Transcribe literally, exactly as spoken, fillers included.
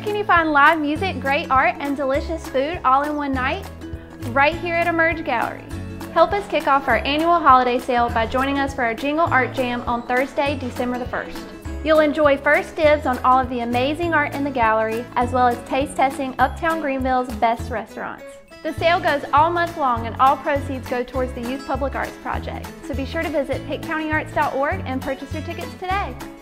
can you find live music, great art, and delicious food all in one night? Right here at Emerge Gallery. Help us kick off our annual holiday sale by joining us for our Jingle Art Jam on Thursday, December the first. You'll enjoy first dibs on all of the amazing art in the gallery, as well as taste testing Uptown Greenville's best restaurants. The sale goes all month long and all proceeds go towards the Youth Public Arts Project. So be sure to visit pitt county arts dot org and purchase your tickets today.